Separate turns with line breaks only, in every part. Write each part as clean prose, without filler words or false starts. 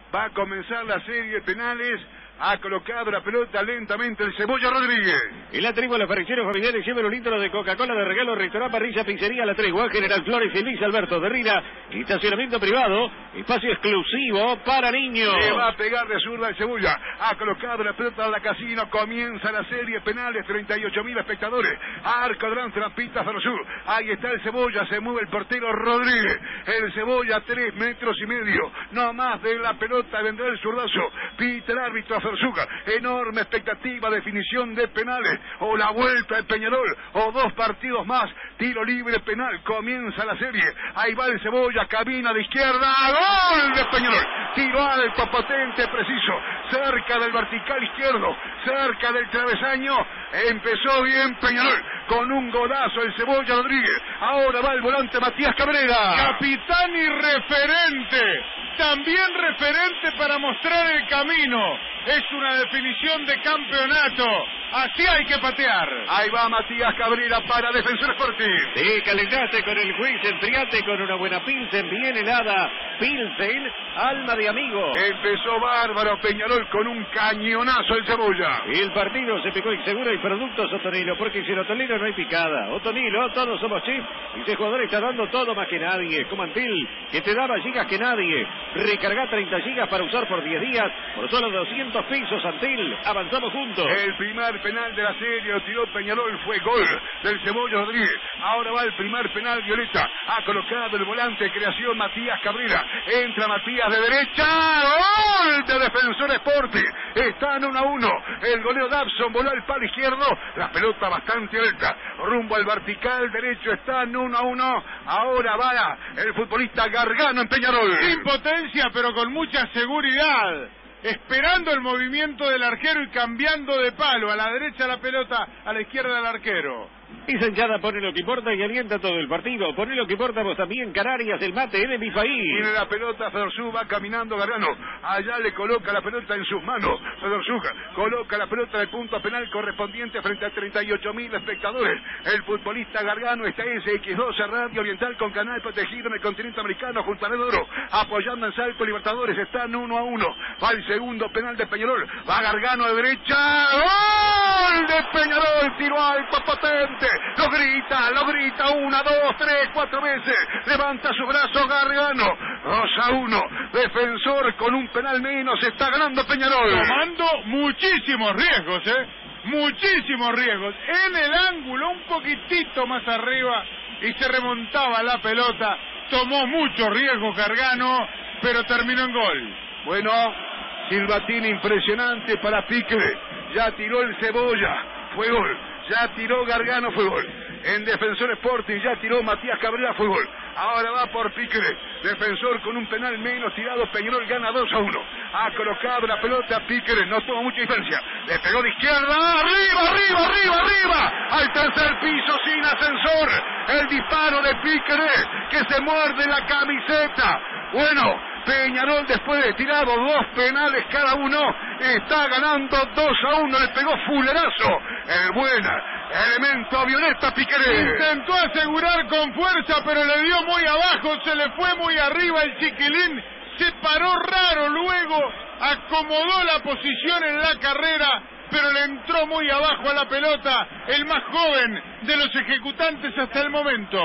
Va a comenzar la serie de penales. Ha colocado la pelota lentamente el Cebolla Rodríguez.
En la tregua, los parrilleros familiares llevan un litro de Coca-Cola de regalo. Restaurante Parrilla Pizzería La Tregua, General Flores y Luis Alberto de Rina. Estacionamiento privado, espacio exclusivo para niños.
Le va a pegar de zurda el Cebolla. Ha colocado la pelota a la casino. Comienza la serie de penales. 38.000 espectadores. Arco Gran Trampita Fersú. Ahí está el Cebolla. Se mueve el portero Rodríguez. El Cebolla 3 metros y medio. No más de la pelota. Vendrá el zurdazo. Pita el árbitro Ferzuga. Enorme expectativa, definición de penales, o la vuelta de Peñarol, o 2 partidos más, tiro libre penal, comienza la serie, ahí va el Cebolla, cabina de izquierda, gol de Peñarol, tiro alto, potente, preciso, cerca del vertical izquierdo, cerca del travesaño, empezó bien Peñarol, con un golazo el Cebolla Rodríguez, ahora va el volante Matías Cabrera.
Capitán y referente, también referente para mostrar el camino. Es una definición de campeonato. Así hay que patear.
Ahí va Matías Cabrera para Defensor Sporting.
Sí, calentaste con el juez, enfriate con una buena Pilsen bien helada. Pilsen, alma de amigo.
Empezó bárbaro Peñarol con un cañonazo el Cebolla.
El partido se picó inseguro y productos Otonilo, porque sin Otonilo no hay picada. Otonilo, todos somos chip. Y ese jugador está dando todo más que nadie. Como Antil, que te daba gigas que nadie. Recarga 30 gigas para usar por 10 días. Por solo 200 pesos, Antil. Avanzamos juntos.
El primer penal de la serie lo tiró Peñarol, fue gol del Cebolla Rodríguez. Ahora va el primer penal violeta. Ha colocado el volante de creación Matías Cabrera. Entra Matías de derecha. ¡Gol de Defensor Sporting! Están 1-1. El goleo Dabson voló al palo izquierdo. La pelota bastante alta. Rumbo al vertical derecho. Están 1-1. Ahora va el futbolista Gargano en Peñarol.
Sin potencia, pero con mucha seguridad. Esperando el movimiento del arquero y cambiando de palo. A la derecha la pelota, a la izquierda el arquero.
Esa hinchada pone lo que importa y alienta todo el partido. Pone lo que importa vos también, Canarias, el mate de mi país.
Tiene la pelota Fersú, va caminando Gargano. Allá le coloca la pelota en sus manos. Fersú coloca la pelota en el punto penal correspondiente frente a 38.000 espectadores. El futbolista Gargano está en SX12 Radio Oriental con canal protegido en el continente americano junto a Red Oro, apoyando en Salto Libertadores. Están 1-1. Va el segundo penal de Peñarol. Va Gargano de derecha. ¡Gol de Peñarol! Tiro alto, potente. Lo grita, 1, 2, 3, 4 veces, levanta su brazo Gargano, 2-1, Defensor con un penal menos, está ganando Peñarol.
Tomando muchísimos riesgos, muchísimos riesgos, en el ángulo, un poquitito más arriba, y se remontaba la pelota, tomó muchos riesgos Gargano, pero terminó en gol.
Bueno, silbatín impresionante para Pique, ya tiró el Cebolla, fue gol. Ya tiró Gargano, fue gol. En Defensor Sporting ya tiró Matías Cabrera, fue gol. Ahora va por Piqué. Defensor con un penal menos tirado. Peñarol gana 2-1. Ha colocado la pelota a Piqué. No toma mucha diferencia. Le pegó de izquierda. Arriba. Al tercer piso sin ascensor. El disparo de Piqué que se muerde la camiseta. Bueno, Peñarol después de tirado 2 penales cada uno, está ganando 2-1, le pegó fulerazo. El buen elemento violeta Piqué.
Intentó asegurar con fuerza, pero le dio muy abajo, se le fue muy arriba el chiquilín, se paró raro, luego acomodó la posición en la carrera, pero le entró muy abajo a la pelota, el más joven de los ejecutantes hasta el momento.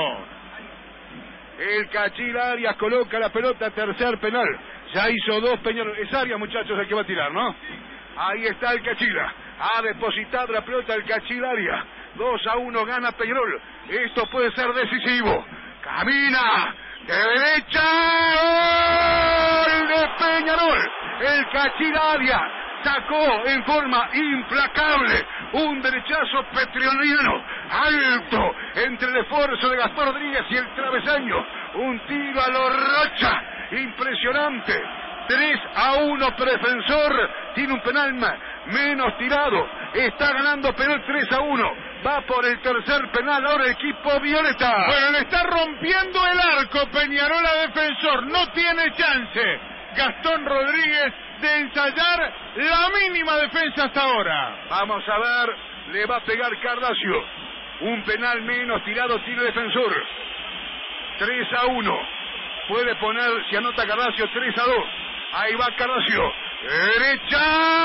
El Cachil Arias coloca la pelota, tercer penal. Ya hizo 2 Peñarol. Es Arias, muchachos, el que va a tirar, ¿no? Ahí está el Cachila. Ha depositado la pelota el Cachil Arias. 2-1 gana Peñarol. Esto puede ser decisivo. Camina de derecha. ¡Gol de Peñarol! El Cachil Arias sacó en forma implacable un derechazo petroniano alto entre el esfuerzo de Gastón Rodríguez y el travesaño, un tiro a lo Rocha impresionante. 3-1 pero Defensor tiene un penal menos tirado, está ganando Peñarol 3-1, va por el tercer penal ahora el equipo violeta.
Bueno, le está rompiendo el arco Peñarol a Defensor, no tiene chance Gastón Rodríguez de ensayar la mínima defensa hasta ahora.
Vamos a ver, le va a pegar Cardasio, un penal menos tirado tiene Defensor. 3-1, puede poner, si anota Cardasio, 3-2. Ahí va Cardasio. Derecha.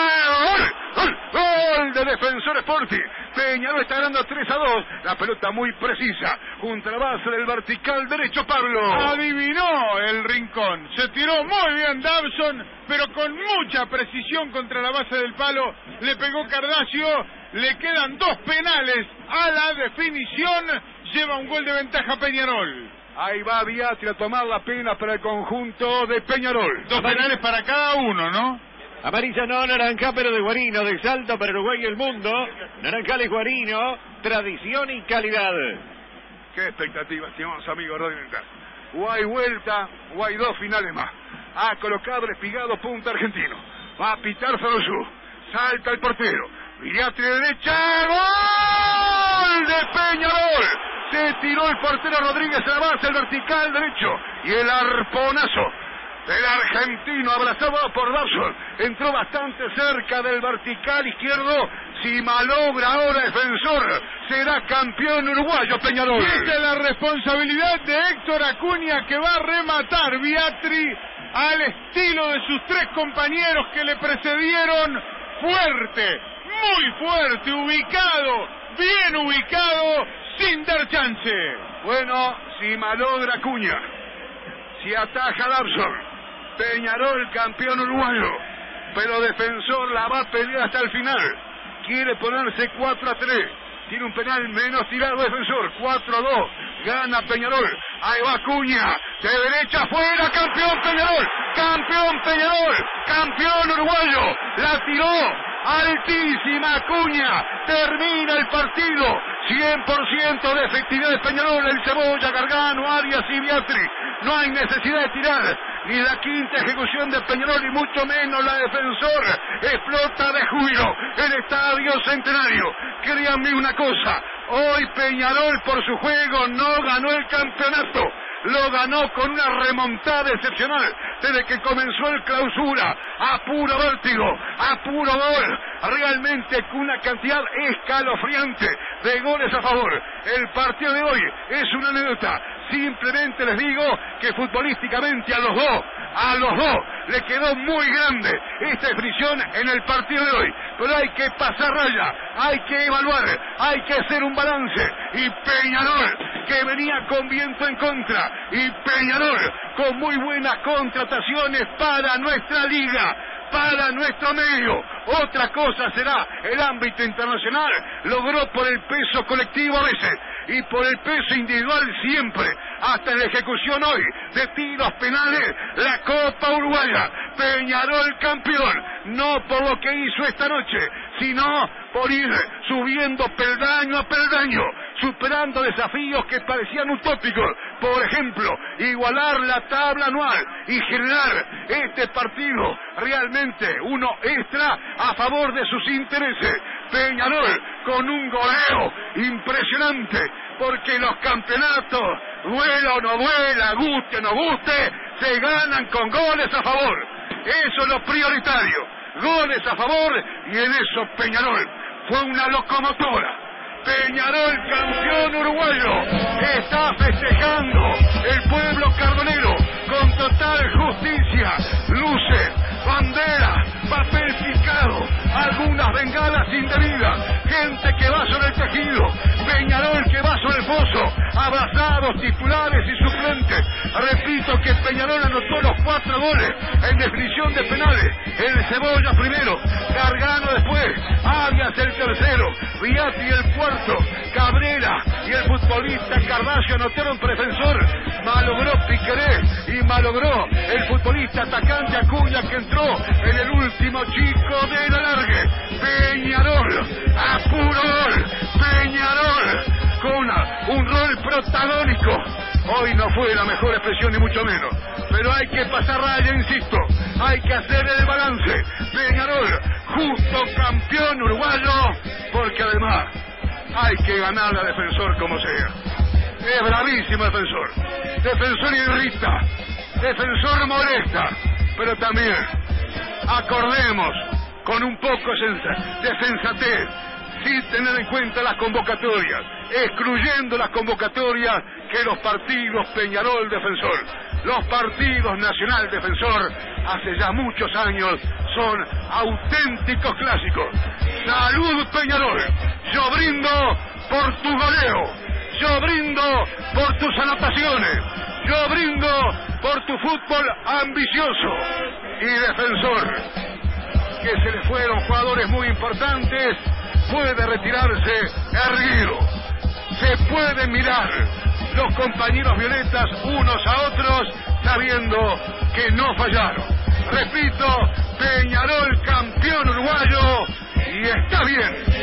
Gol de Defensor Sporting. Peñarol está ganando 3-2. La pelota muy precisa. Junto a la base del vertical derecho, Pablo.
Adivinó el rincón. Se tiró muy bien Dabson, pero con mucha precisión contra la base del palo. Le pegó Cardasio. Le quedan 2 penales a la definición. Lleva un gol de ventaja Peñarol.
Ahí va Viatri a tomar la pena para el conjunto de Peñarol.
2 penales para cada uno, ¿no?
Amarilla no, naranja, pero de Guarino, de Salto para Uruguay y el mundo. Naranjales Guarino, tradición y calidad.
Qué expectativa, estimados amigos Radio Oriental. O hay vuelta, o hay 2 finales más. Ha colocado el espigado punta argentino. Va a pitar Sarosú. Salta el portero. Viatri de derecha. ¡Gol de Peñarol! Se tiró el portero Rodríguez a la base, el vertical derecho. Y el arponazo del argentino abrazado por Dabson. Entró bastante cerca del vertical izquierdo. Si malogra ahora Defensor, será campeón uruguayo Peñarol.
Y esta es la responsabilidad de Héctor Acuña, que va a rematar Viatri al estilo de sus 3 compañeros que le precedieron. Fuerte, muy fuerte, ubicado, bien ubicado, sin dar chance.
Bueno, si malogra Acuña, si ataja Dabson, Peñarol campeón uruguayo, pero Defensor la va a pelear hasta el final. Quiere ponerse 4-3. Tiene un penal menos tirado Defensor. 4-2. Gana Peñarol. Ahí va Acuña. De derecha afuera. Campeón Peñarol. Campeón Peñarol. Campeón uruguayo. La tiró. Altísima Acuña. Termina el partido. 100% de efectividad de Peñarol. El Cebolla, Gargano, Arias y Viatri. No hay necesidad de tirar ni la quinta ejecución de Peñarol, y mucho menos la Defensor. Explota de júbilo el Estadio Centenario. Créanme una cosa, hoy Peñarol por su juego no ganó el campeonato. Lo ganó con una remontada excepcional desde que comenzó el clausura, a puro vértigo, a puro gol, realmente con una cantidad escalofriante de goles a favor. El partido de hoy es una anécdota. Simplemente les digo que futbolísticamente a los dos le quedó muy grande esta definición en el partido de hoy. Pero hay que pasar raya, hay que evaluar, hay que hacer un balance. Y Peñarol, que venía con viento en contra, y Peñarol con muy buenas contrataciones para nuestra liga, para nuestro medio. Otra cosa será el ámbito internacional. Logró por el peso colectivo a veces y por el peso individual siempre, hasta en la ejecución hoy de tiros penales, la Copa Uruguaya. Peñarol campeón, no por lo que hizo esta noche, sino por ir subiendo peldaño a peldaño, superando desafíos que parecían utópicos. Por ejemplo, igualar la tabla anual y generar este partido realmente uno extra a favor de sus intereses. Peñarol con un goleo impresionante, porque los campeonatos, duela o no duela, guste o no guste, se ganan con goles a favor. Eso es lo prioritario, goles a favor, y en eso Peñarol fue una locomotora. Peñarol campeón uruguayo, está festejando el pueblo cardonero con total justicia. Luces, banderas, papel picado, algunas bengalas indebidas, gente que va sobre el tejido, Peñarol que va sobre el foso, abrazados titulares y suplentes. Repito que Peñarol anotó los 4 goles en definición de penales. El Cebolla primero, Gargano después, Arias el tercero, Viatri el cuarto, Cabrera y el futbolista Cardasio anotaron por Defensor. Malogró Piqueré y malogró el futbolista atacante Acuña, que entró en el último chico de la largue. Peñarol, a puro gol, Peñarol con un rol protagónico. Hoy no fue la mejor expresión ni mucho menos, pero hay que pasar raya, insisto, hay que hacer el balance. Peñarol, justo campeón uruguayo, porque además hay que ganar a Defensor como sea. Es bravísimo Defensor, Defensor irrita, Defensor molesta, pero también acordemos con un poco de sensatez, sin tener en cuenta las convocatorias, excluyendo las convocatorias, que los partidos Peñarol Defensor Los partidos Nacional Defensor hace ya muchos años son auténticos clásicos. Salud Peñarol, yo brindo por tu goleo, yo brindo por tus anotaciones, yo brindo por tu fútbol ambicioso. Y Defensor, que se le fueron jugadores muy importantes, puede retirarse erguido. Se pueden mirar los compañeros violetas unos a otros sabiendo que no fallaron. Repito, Peñarol campeón uruguayo, y está bien.